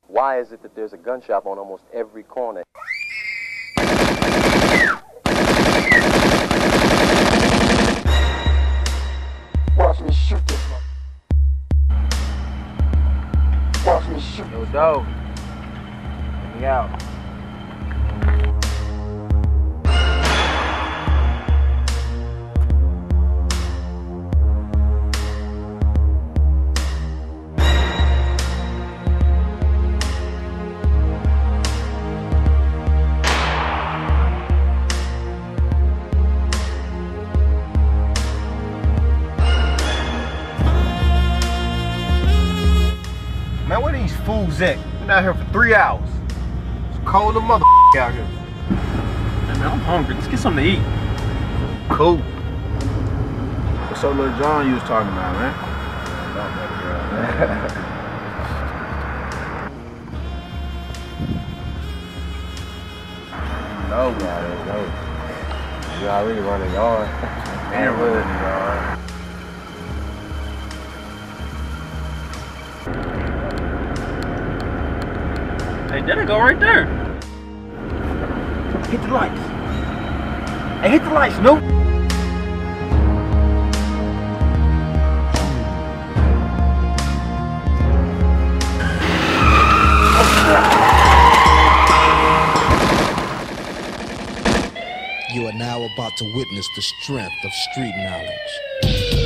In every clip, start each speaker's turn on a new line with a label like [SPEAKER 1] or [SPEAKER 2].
[SPEAKER 1] Why is it that there's a gun shop on almost every corner? Watch me shoot this one. Watch me shoot.
[SPEAKER 2] Yo, Doe. Let me out.
[SPEAKER 3] Man, where these fools at? Been out here for 3 hours. It's cold as a mother out here.
[SPEAKER 4] Hey man, I'm hungry. Let's get something to eat.
[SPEAKER 3] Cool.
[SPEAKER 4] What's up, little John you was talking about, man?
[SPEAKER 1] No, man, no. You already running yard.
[SPEAKER 4] Man, running yard. Hey, there they go right there.
[SPEAKER 3] Hit the lights. Hey, hit the lights, Snoop.
[SPEAKER 5] You are now about to witness the strength of street knowledge.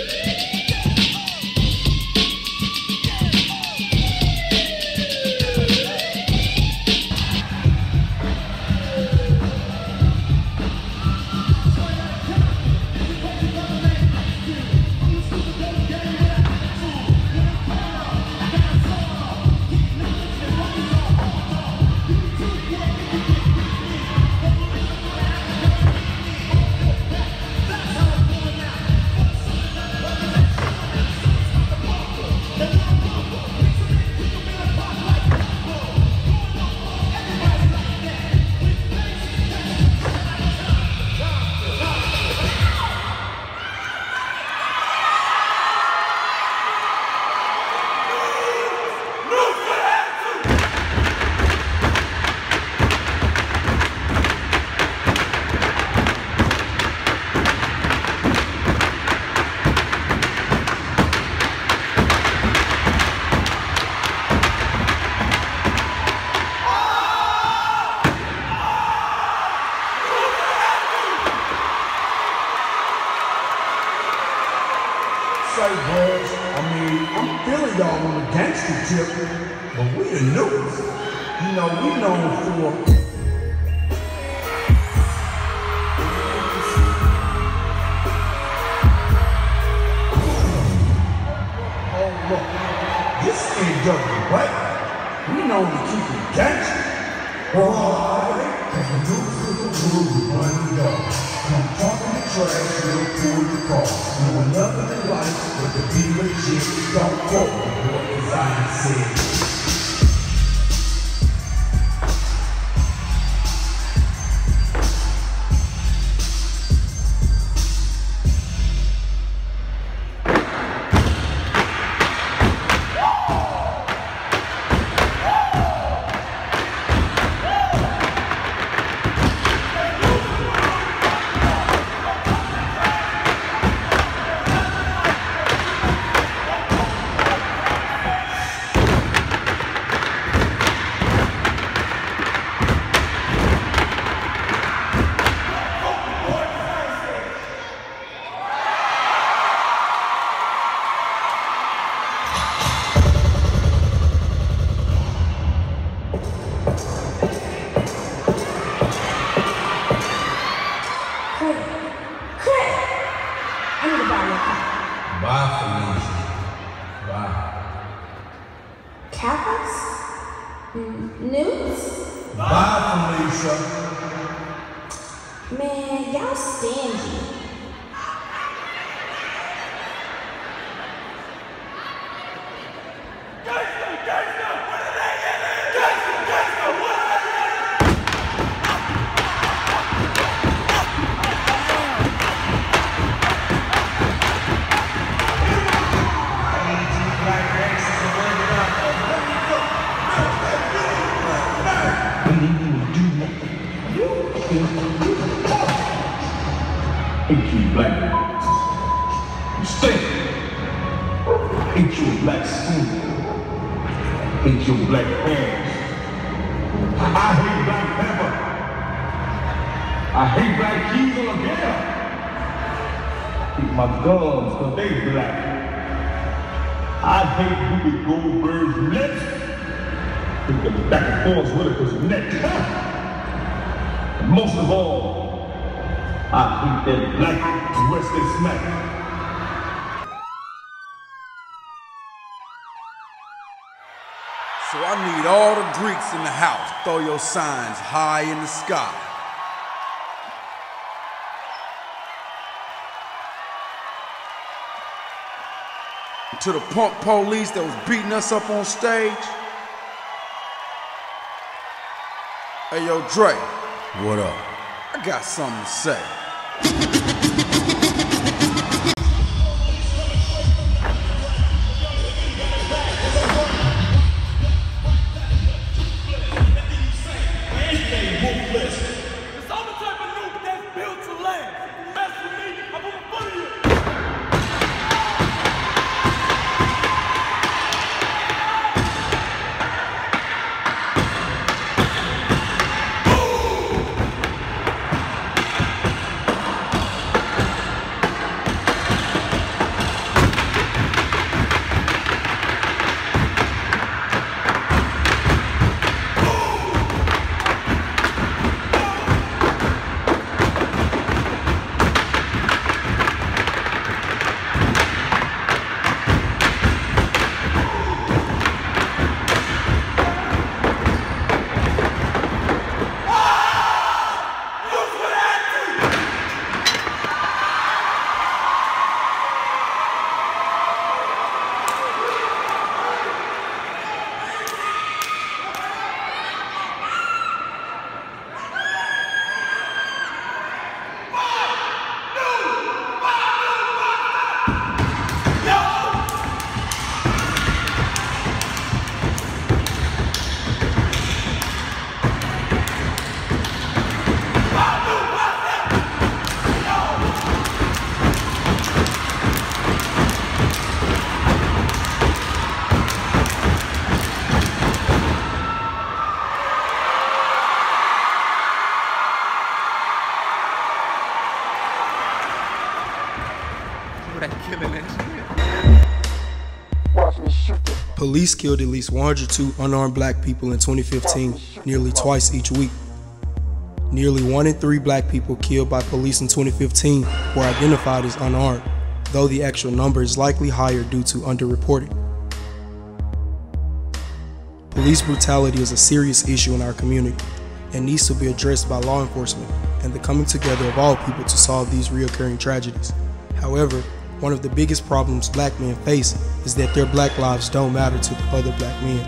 [SPEAKER 6] Say, boys, I'm feeling y'all on the gangster tip, but we the newest. You know, we known for. Oh, look, this ain't dirty, right? We known to keep it gangster. Why? Cause the newest with the crew run the dog. Come talking the trash, we'll pull the car. No nothing in life but to be legit. Don't quote me, boy, as I said. Bye, Felicia. Bye.
[SPEAKER 7] Kappas? Newts?
[SPEAKER 6] Bye, Felicia.
[SPEAKER 7] Man, y'all stingy.
[SPEAKER 6] Black races and hate you black. You stink. Hate your black skin. Hate your black hands. I hate Black Pepper. I hate black keys on the bed. Hate my gums cause they black. I hate Ruby Goldberg's lips. Hate the back and forth with it cause neck. And most of all, I hate that black Wesley Snipes.
[SPEAKER 8] So I need all the Greeks in the house. Throw your signs high in the sky. To the punk police that was beating us up on stage. Hey, yo, Dre. What up? I got something to say.
[SPEAKER 9] Police killed at least 102 unarmed black people in 2015, nearly twice each week. Nearly 1 in 3 black people killed by police in 2015 were identified as unarmed, though the actual number is likely higher due to underreporting. Police brutality is a serious issue in our community and needs to be addressed by law enforcement and the coming together of all people to solve these recurring tragedies. However, one of the biggest problems black men face is that their black lives don't matter to the other black men.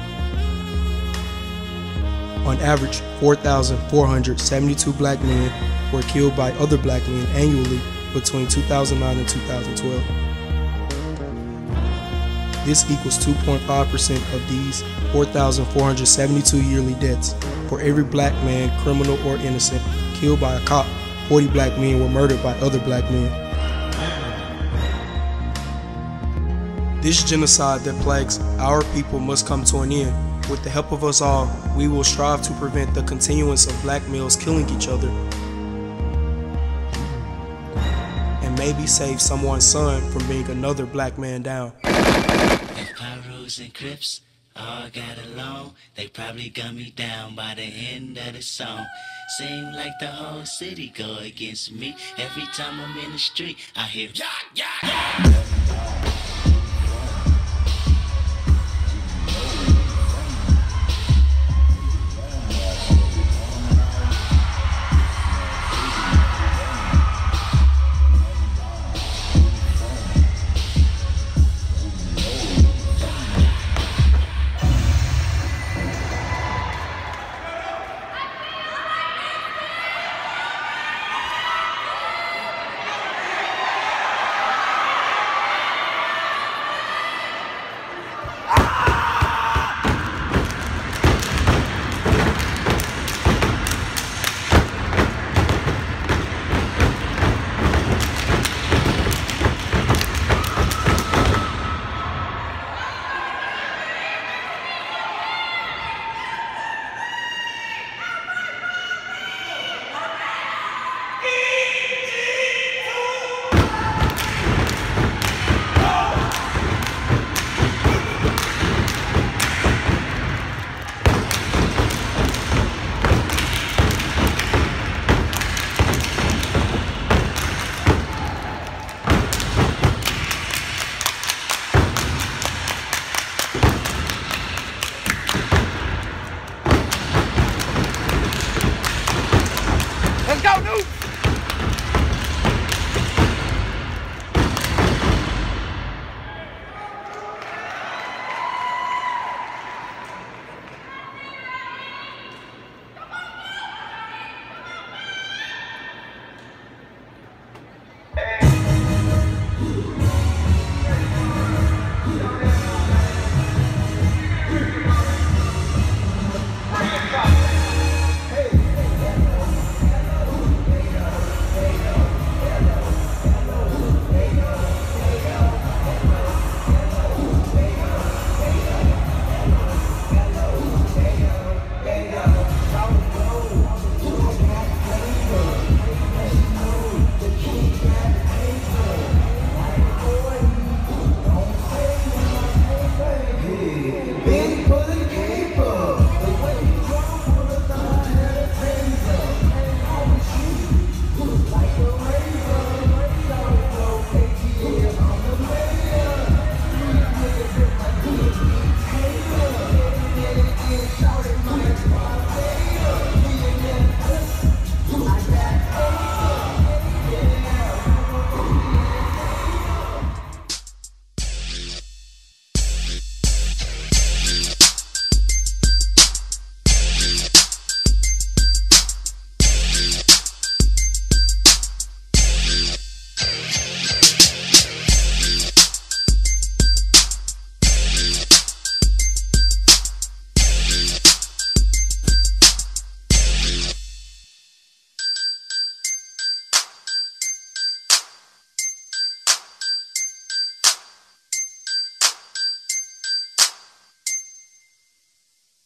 [SPEAKER 9] On average, 4,472 black men were killed by other black men annually between 2009 and 2012. This equals 2.5% of these 4,472 yearly deaths. For every black man, criminal or innocent, killed by a cop, 40 black men were murdered by other black men. This genocide that plagues our people must come to an end. With the help of us all, we will strive to prevent the continuance of black males killing each other and maybe save someone's son from being another black man down.
[SPEAKER 10] If Pyros and Crips all got along, they probably gun me down by the end of the song. Seem like the whole city go against me. Every time I'm in the street, I hear, yeah, yeah, yeah.